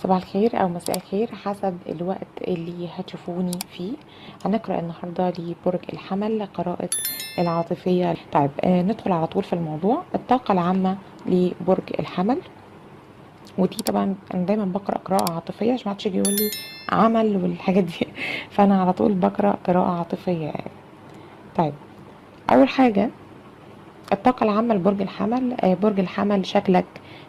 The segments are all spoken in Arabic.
صباح الخير او مساء الخير حسب الوقت اللي هتشوفوني فيه. هنقرأ النهاردة لبرج الحمل قراءة العاطفية. طيب ندخل على طول في الموضوع. الطاقة العامة لبرج الحمل، ودي طبعا انا دايما بقرأ قراءة عاطفية عشان محدش يجي يقول لي عمل والحاجات دي فانا على طول بقرأ قراءة عاطفية يعني. طيب اول حاجة الطاقة العامة لبرج الحمل. برج الحمل شكلك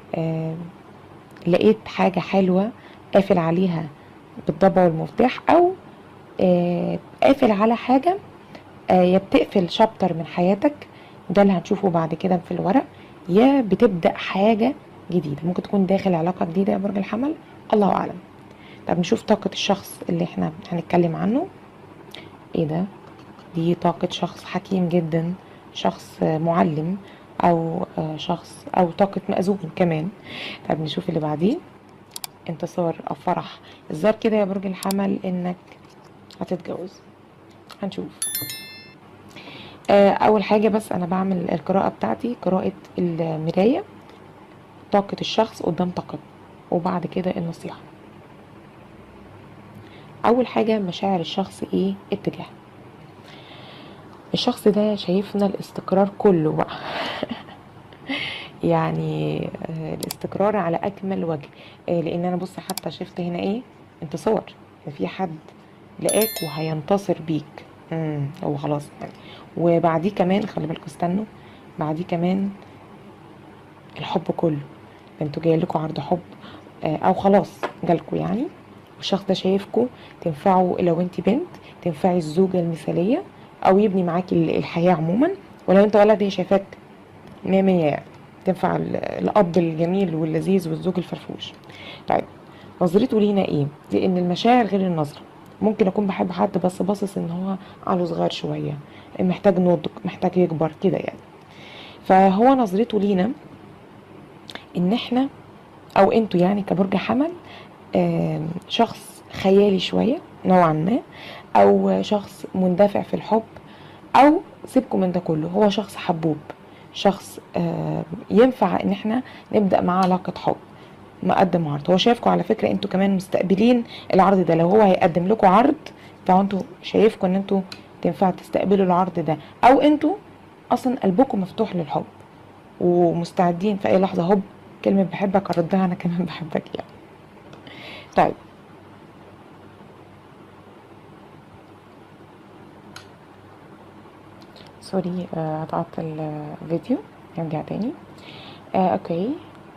لقيت حاجة حلوة قافل عليها بالضبع والمفتاح، او قافل على حاجة، يا بتقفل شابتر من حياتك، ده اللي هنشوفه بعد كده في الورق، يا بتبدأ حاجة جديدة. ممكن تكون داخل علاقة جديدة يا برج الحمل، الله أعلم. طب نشوف طاقة الشخص اللي احنا هنتكلم عنه. ايه ده؟ دي طاقة شخص حكيم جدا، شخص معلم، او شخص او طاقة مأذون كمان. طب نشوف اللي بعديه. انتصار او فرح. الظاهر كده يا برج الحمل انك هتتجوز، هنشوف. اول حاجة بس انا بعمل القراءة بتاعتي قراءة المراية، طاقة الشخص قدام طاقته، وبعد كده النصيحة. اول حاجة مشاعر الشخص ايه؟ اتجاه الشخص ده شايفنا الاستقرار كله بقى يعني الاستقرار على اكمل وجه. لان انا بص حتى شفت هنا ايه؟ انتصار. في حد لقاك وهينتصر بيك. هو خلاص يعني. وبعديه كمان خلي بالكوا استنوا، بعديه كمان الحب كله. انتوا جاي لكم عرض حب او خلاص جالكوا يعني، والشخص ده شايفكوا تنفعوا. لو انت بنت تنفعي الزوجة المثالية، او يبني معاكي الحياة عموما. ولو انت ولد هي شايفاك مية مية يعني، تنفع الاب الجميل واللذيذ والزوج الفرفوش. طيب نظرته لينا ايه؟ لان المشاعر غير النظرة. ممكن اكون بحب حد بس باصص ان هو عقله صغير شوية، محتاج نضج، محتاج يكبر كده يعني. فهو نظرته لينا ان احنا او انتوا يعني كبرج حمل شخص خيالي شوية نوعا ما، او شخص مندفع في الحب، او سيبكم من ده كله، هو شخص حبوب، شخص ينفع ان احنا نبدأ معاه علاقة حب. مقدم عرض، هو شايفكم على فكرة انتوا كمان مستقبلين العرض ده. لو هو هيقدم لكم عرض فانتوا شايفكم ان انتوا تنفع تستقبلوا العرض ده، او انتوا اصلا قلبكم مفتوح للحب ومستعدين في اي لحظة هوب كلمة بحبك اردها انا كمان بحبك يعني. طيب سوري قطعت الفيديو، نرجع تاني. اوكي.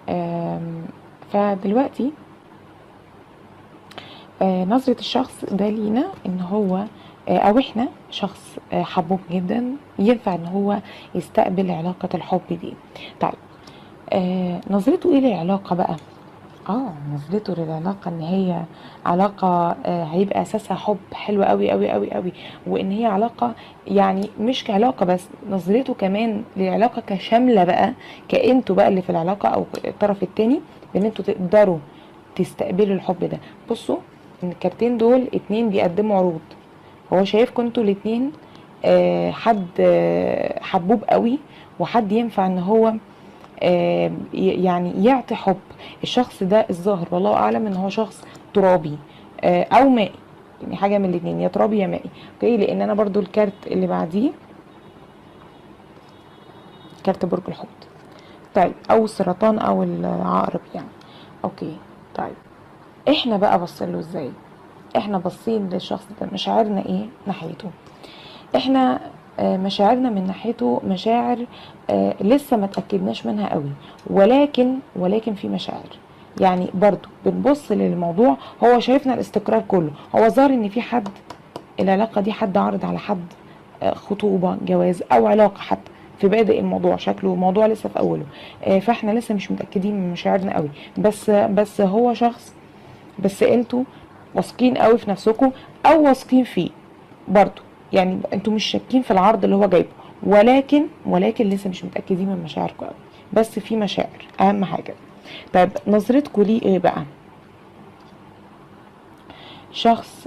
فدلوقتي نظرة الشخص ده لينا ان هو او احنا شخص حبوب جدا، ينفع ان هو يستقبل علاقة الحب دي. طيب نظرته ايه للعلاقة بقى؟ نظرته للعلاقة ان هي علاقة هيبقى اساسها حب حلو قوي قوي قوي قوي، وان هي علاقة يعني مش كعلاقة بس، نظرته كمان للعلاقة كشاملة بقى، كأنتوا بقى اللي في العلاقة او الطرف التاني، بان انتوا تقدروا تستقبلوا الحب ده. بصوا ان الكارتين دول اتنين بيقدموا عروض، هو شايفكم انتوا الاتنين حد حبوب قوي، وحد ينفع ان هو يعني يعطي حب. الشخص ده الظاهر والله اعلم ان هو شخص ترابي او مائي، يعني حاجه من الاثنين، يا ترابي يا مائي. اوكي، لان انا برضو الكارت اللي بعديه كارت برج الحوت. طيب او السرطان او العقرب يعني. اوكي. طيب احنا بقى بصله ازاي؟ احنا باصين للشخص ده مشاعرنا ايه ناحيته؟ احنا مشاعرنا من ناحيته مشاعر لسه ما تأكدناش منها قوي، ولكن في مشاعر يعني برضو بنبص للموضوع. هو شايفنا الاستقرار كله، هو ظاهر ان في حد العلاقة دي حد عرض على حد خطوبة جواز او علاقة حتى في بادئ الموضوع، شكله الموضوع لسه في اوله. فاحنا لسه مش متأكدين من مشاعرنا قوي، بس هو شخص، بس انتوا واثقين قوي في نفسكم او واثقين فيه برضو، يعني انتوا مش شاكين في العرض اللي هو جايبه، ولكن لسه مش متأكدين من مشاعركم قوي، بس في مشاعر اهم حاجة. طيب نظرتكم ليه ايه بقى؟ شخص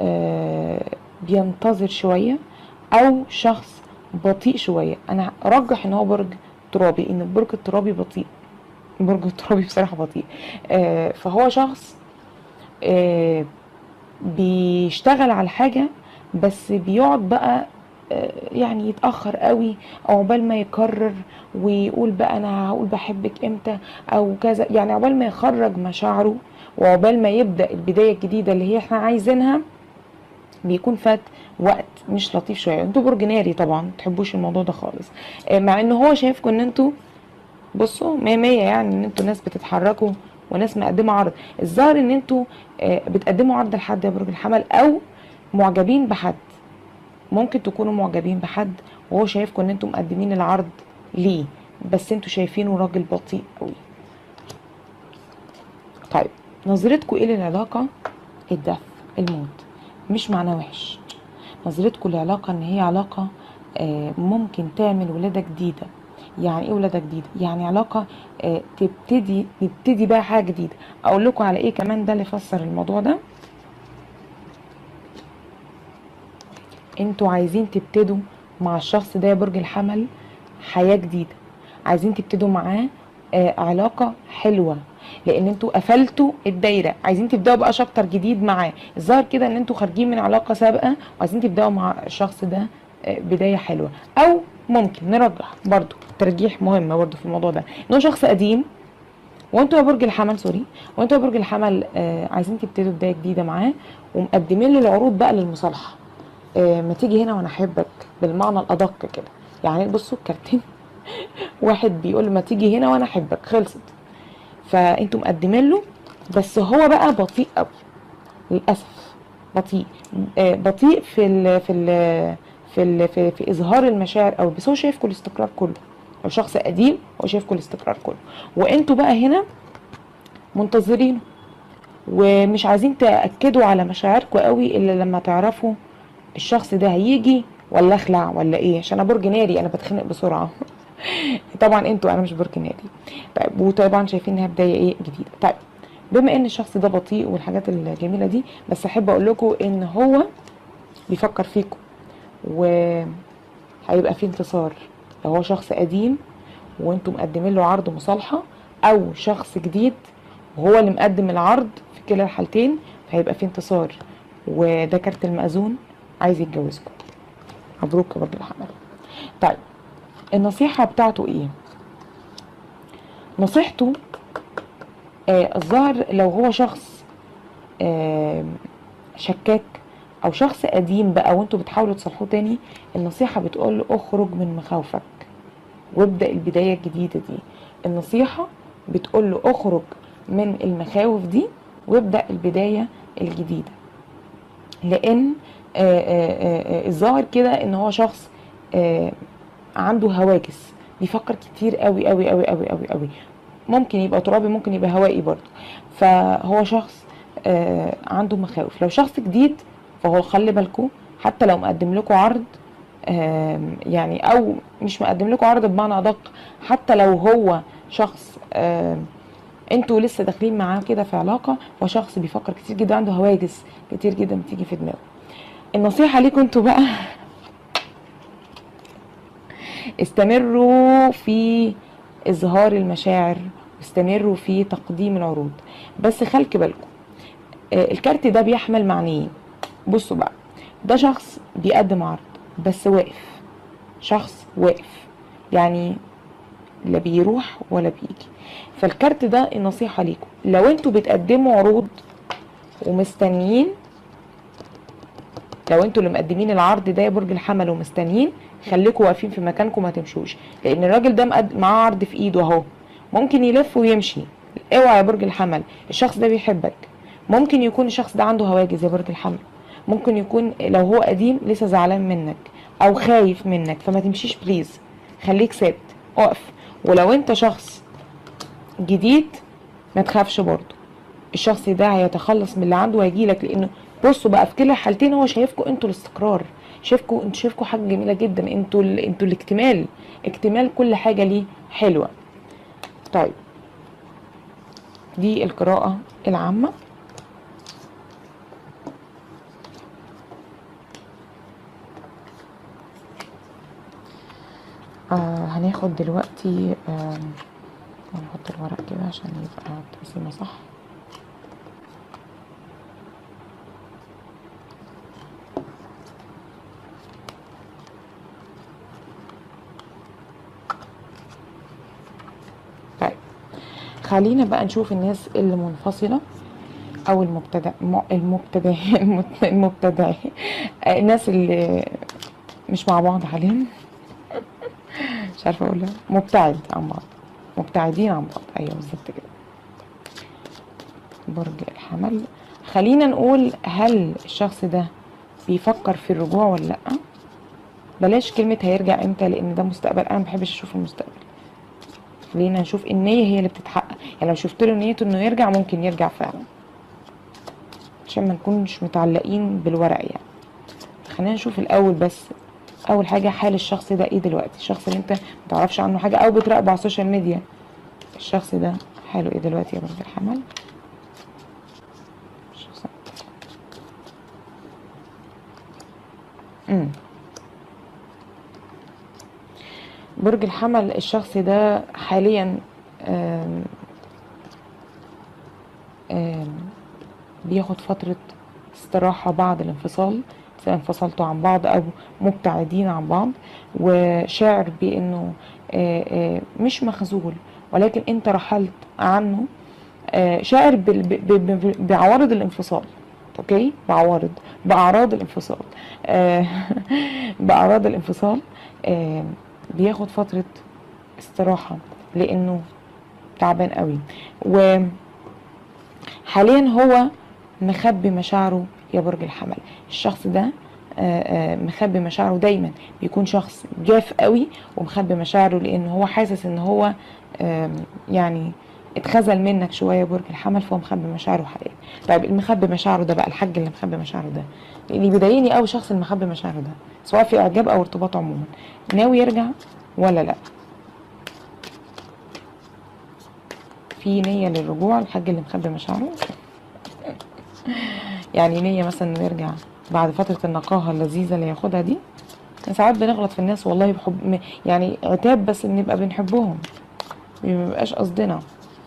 بينتظر شوية، او شخص بطيء شوية. انا ارجح ان هو برج ترابي، ان البرج الترابي بطيء، برج الترابي بصراحة بطيء. فهو شخص آه بيشتغل على حاجة، بس بيقعد بقى يعني يتأخر قوي، او عقبال ما يكرر ويقول بقى انا هقول بحبك امتى او كذا، يعني عقبال ما يخرج مشاعره وعقبال ما يبدأ البداية الجديدة اللي هي احنا عايزينها، بيكون فات وقت مش لطيف شوية. انتوا برج ناري طبعا متحبوش الموضوع ده خالص، مع ان هو شايفكم ان انتوا بصوا مية مية، يعني ان انتوا ناس بتتحركوا وناس مقدمة عرض. الظاهر ان انتوا بتقدموا عرض لحد يا برج الحمل، او معجبين بحد، ممكن تكونوا معجبين بحد وهو شايفكم ان انتوا مقدمين العرض ليه، بس انتوا شايفينه راجل بطيء قوي. طيب نظرتكم ايه للعلاقة؟ الدف، الموت، مش معناه وحش. نظرتكم للعلاقة ان هي علاقة ممكن تعمل ولادة جديدة. يعني ايه ولادة جديدة؟ يعني علاقة نبتدي بقى حاجة جديدة. اقول لكم على ايه كمان ده اللي يفسر الموضوع ده. انتوا عايزين تبتدوا مع الشخص ده يا برج الحمل حياة جديدة، عايزين تبتدوا معاه علاقة حلوة، لان انتوا قفلتوا الدايرة، عايزين تبدأوا بقى شابتر جديد معاه. الظاهر كده ان انتوا خارجين من علاقة سابقة وعايزين تبدأوا مع الشخص ده بداية حلوة. او ممكن نرجح برضو ترجيح مهم برضو في الموضوع ده، ان هو شخص قديم وانتوا يا برج الحمل سوري، وانتوا يا برج الحمل عايزين تبتدوا بداية جديدة معاه، ومقدمين له العروض بقى للمصالحة. ما تيجي هنا وانا احبك بالمعنى الادق كده. يعني بصوا الكارتين واحد بيقول ما تيجي هنا وانا احبك، خلصت. فانتوا مقدمين له، بس هو بقى بطيء قوي للاسف، بطيء بطيء في اظهار المشاعر قوي، بس هو شايفكم الاستقرار كله. لو شخص قديم هو شايفكم الاستقرار كله، وانتوا بقى هنا منتظرينه ومش عايزين تاكدوا على مشاعركم قوي الا لما تعرفوا الشخص ده هيجي ولا اخلع ولا ايه، عشان انا برج ناري انا بتخنق بسرعه. طبعا انتوا، انا مش برج ناري. طيب وطبعا شايفين انها بدايه ايه جديده. طيب بما ان الشخص ده بطيء والحاجات الجميله دي، بس احب اقول لكم ان هو بيفكر فيكم وهيبقى فيه انتصار. لو هو شخص قديم وانتم مقدمين له عرض مصالحه، او شخص جديد وهو اللي مقدم العرض، في كلا الحالتين هيبقى فيه انتصار. وده كارت المأذون عايز يتجوزكم. مبروك يا برج الحمل. طيب النصيحة بتاعته ايه؟ نصيحته الظاهر لو هو شخص شكاك او شخص قديم بقى وانتوا بتحاولوا تصلحوه تاني، النصيحة بتقول له اخرج من مخاوفك وابدأ البداية الجديدة دي. النصيحة بتقول له اخرج من المخاوف دي وابدأ البداية الجديدة، لان الظاهر كده ان هو شخص عنده هواجس، بيفكر كتير قوي قوي قوي قوي قوي قوي، ممكن يبقى ترابي ممكن يبقى هوائي برضه. فهو شخص عنده مخاوف. لو شخص جديد فهو خلي بالكم، حتى لو مقدم لكم عرض يعني او مش مقدم لكم عرض بمعنى ادق، حتى لو هو شخص انتوا لسه داخلين معاه كده في علاقه، وشخص بيفكر كتير جدا، عنده هواجس كتير جدا بتيجي في دماغه. النصيحه ليكم انتوا بقى استمروا في اظهار المشاعر واستمروا في تقديم العروض، بس خلي بالكم الكارت ده بيحمل معنيين. بصوا بقى، ده شخص بيقدم عرض بس واقف، شخص واقف يعني لا بيروح ولا بيجي. فالكارت ده النصيحة ليكم، لو انتوا بتقدموا عروض ومستنيين، لو انتوا اللي مقدمين العرض ده يا برج الحمل ومستنيين، خليكوا واقفين في مكانكم ما تمشوش، لان الراجل ده معاه عرض في ايده اهو، ممكن يلف ويمشي. اوعى يا برج الحمل، الشخص ده بيحبك. ممكن يكون الشخص ده عنده هواجس يا برج الحمل، ممكن يكون لو هو قديم لسه زعلان منك او خايف منك، فما تمشيش بليز، خليك ثابت اقف. ولو انت شخص جديد ما تخافش برضه، الشخص ده هيتخلص من اللي عنده وهيجيلك، لانه بصوا بقى في كلا الحالتين هو شايفكم انتوا الاستقرار، شايفكم حاجه جميله جدا، انتوا الاكتمال، اكتمال كل حاجه ليه حلوه. طيب دي القراءه العامه. هناخد دلوقتي هنحط الورق كده عشان يبقى التقسيمه صح. خلينا بقى نشوف الناس اللي منفصلة او المبتدع الناس اللي مش مع بعض حاليا، مش عارفه اقولها، مبتعد عن بعض، مبتعدين عن بعض، ايوه بالظبط كده. برج الحمل، خلينا نقول هل الشخص ده بيفكر في الرجوع ولا لا؟ بلاش كلمه هيرجع امتى، لان ده مستقبل، انا ما بحبش اشوف المستقبل. خلينا نشوف النيه هي اللي بتتحقق، يعني لو شفت له نيته انه يرجع ممكن يرجع فعلا، عشان ما نكونش متعلقين بالورق يعني. خلينا نشوف الاول بس، اول حاجه حال الشخص ده ايه دلوقتي، الشخص اللي انت متعرفش عنه حاجه او بتراقبه على السوشيال ميديا، الشخص ده حاله ايه دلوقتي يا برج الحمل؟ برج الحمل الشخص ده حاليا آم آم بياخد فترة استراحة بعد الانفصال، سواء انفصلتوا عن بعض او مبتعدين عن بعض، وشاعر بانه مش مخذول، ولكن انت رحلت عنه، شاعر بعوارض الانفصال، اوكي، باعراض الانفصال، باعراض الانفصال. بياخد فترة استراحة لانه تعبان قوي، وحاليا هو مخبي مشاعره يا برج الحمل. الشخص ده مخبي مشاعره، دايما بيكون شخص جاف قوي ومخبي مشاعره، لان هو حاسس ان هو يعني اتخذل منك شويه برج الحمل، فهو مخبي مشاعره حاليا. طيب المخبي مشاعره ده بقى، الحاج اللي مخبي مشاعره ده، اللي بيضايقني قوي شخص المخبي مشاعره ده، سواء في اعجاب او ارتباط عموما، ناوي يرجع ولا لا؟ في نيه للرجوع الحاج اللي مخبي مشاعره؟ يعني نيه مثلا انه يرجع بعد فتره النقاهه اللذيذه اللي ياخدها دي. ساعات بنغلط في الناس والله بحب، يعني عتاب، بس بنبقى بنحبهم، مبيبقاش قصدنا.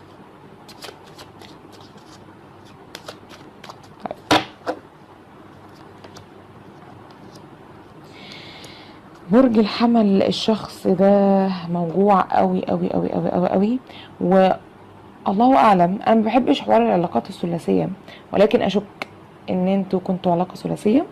برج الحمل الشخص ده موجوع قوي قوي قوي قوي قوي قوي، والله اعلم، انا ما بحبش حوار العلاقات الثلاثيه، ولكن اشك ان انتوا كنتوا علاقه ثلاثيه،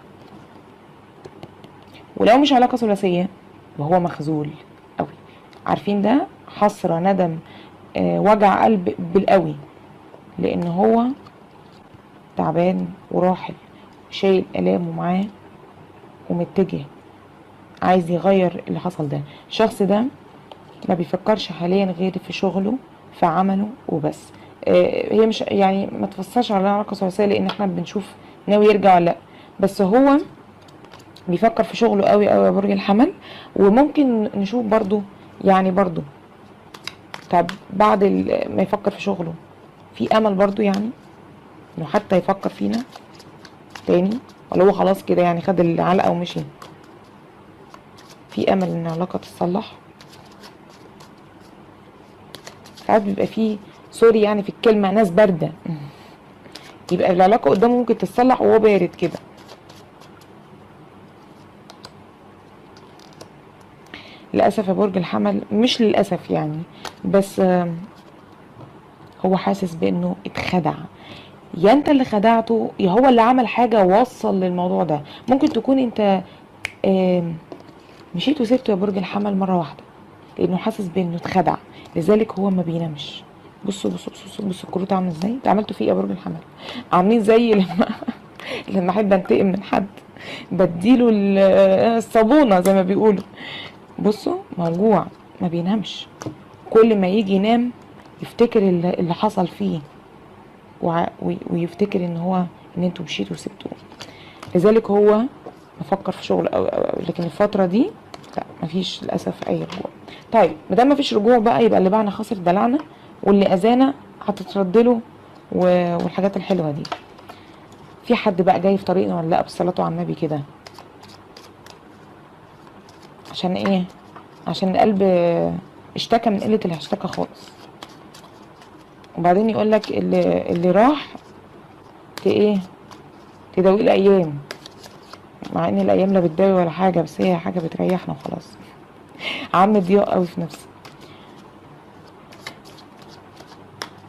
ولو مش علاقه ثلاثيه وهو مخذول قوي، عارفين ده حسره، ندم، وجع قلب بالقوي، لان هو تعبان وراحل، شايل الامه معاه ومتجه عايز يغير اللي حصل ده. الشخص ده ما بيفكرش حاليا غير في شغله، في عمله وبس. هي مش يعني ما تفسرش على علاقه ثلاثيه، لان احنا بنشوف ناوي يرجع ولا لا، بس هو بيفكر في شغله قوي قوي يا برج الحمل. وممكن نشوف برضو، يعني برضو، طب بعد ما يفكر في شغله في امل برضو، يعني انه حتى يفكر فينا تاني، ولا هو خلاص كده يعني خد العلقه ومشي؟ في امل ان العلاقه تتصلح. ساعات بيبقى فيه، سوري يعني في الكلمه، ناس بارده، يبقى العلاقه قدامه ممكن تتصلح وهو بارد كده. للاسف يا برج الحمل، مش للاسف يعني، بس هو حاسس بانه اتخدع، يا انت اللي خدعته يا هو اللي عمل حاجه ووصل للموضوع ده. ممكن تكون انت مشيت وسبته يا برج الحمل مره واحده، لانه حاسس بانه اتخدع، لذلك هو ما بينامش. بصوا بصوا بصوا بصوا الكروت عامله ازاي، انت عملتوا فيه يا برج الحمل، عاملين زي لما احب انتقم من حد بديله الصابونه زي ما بيقولوا. بصوا موجوع، ما بينامش، كل ما يجي ينام يفتكر اللي حصل فيه، ويفتكر ان انتوا مشيتوا وسبتوه، لذلك هو مفكر في شغل أو. لكن الفتره دي لا، مفيش للاسف اي رجوع. طيب مادام مفيش رجوع بقى، يبقى اللي باعنا خسر دلعنا، واللي اذانا هتتردله والحاجات الحلوه دي. في حد بقى جاي في طريقنا ولا لا؟ بالصلاه على النبي كده، عشان ايه؟ عشان القلب اشتكى من قله الاشتكى خالص، وبعدين يقولك اللي راح ايه، تداوي الايام، مع ان الايام لا بتداوي ولا حاجه، بس هي حاجه بتريحنا وخلاص. عم ضياء قوي في نفسي.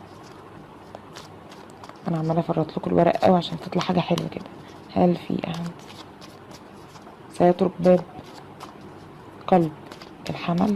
انا عماله افرط لكم الورق قوي عشان تطلع حاجه حلوه كده. هل في احد سيترك باب قلب الحمل؟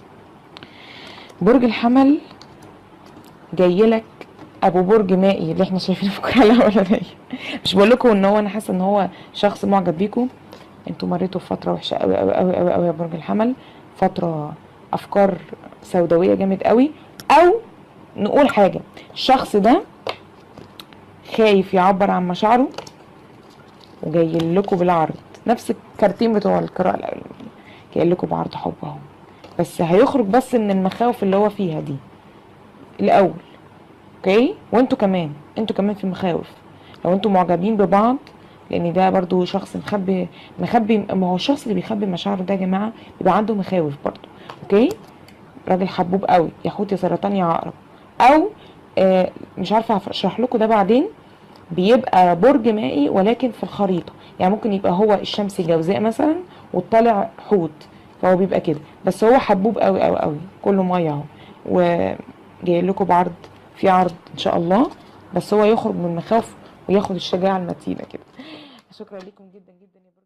برج الحمل جاي لك ابو برج مائي اللي احنا شايفينه في الحلقه الاولانيه. مش بقول لكم ان هو انا حاسه ان هو شخص معجب بيكم. انتوا مريتوا بفتره وحشه قوي قوي قوي قوي قوي يا برج الحمل، فتره افكار سوداويه جامد قوي. او نقول حاجه، الشخص ده خايف يعبر عن مشاعره وجاي لكم بالعرض، نفس الكارتين بتوع القراءه الاولانيه، جاي لكم بعرض حب اهو. بس هيخرج بس من المخاوف اللي هو فيها دي الاول، اوكي؟ وانتوا كمان، انتوا كمان في مخاوف لو انتوا معجبين ببعض، لان ده برضو شخص مخبي. ما هو الشخص اللي بيخبي مشاعره ده يا جماعه بيبقى عنده مخاوف برضو، اوكي؟ راجل حبوب قوي، يا حوت يا سرطان يا عقرب، او مش عارفه هشرح لكم ده بعدين. بيبقى برج مائي ولكن في الخريطه، يعني ممكن يبقى هو الشمس جوزاء مثلا والطالع حوت، فهو بيبقى كده، بس هو حبوب قوي قوي قوي، كله ميه اهو. وجاي لكم بعرض، في عرض ان شاء الله، بس هو يخرج من المخاوف وياخد الشجاعه المتينه كده. شكرا لكم جدا جدا يا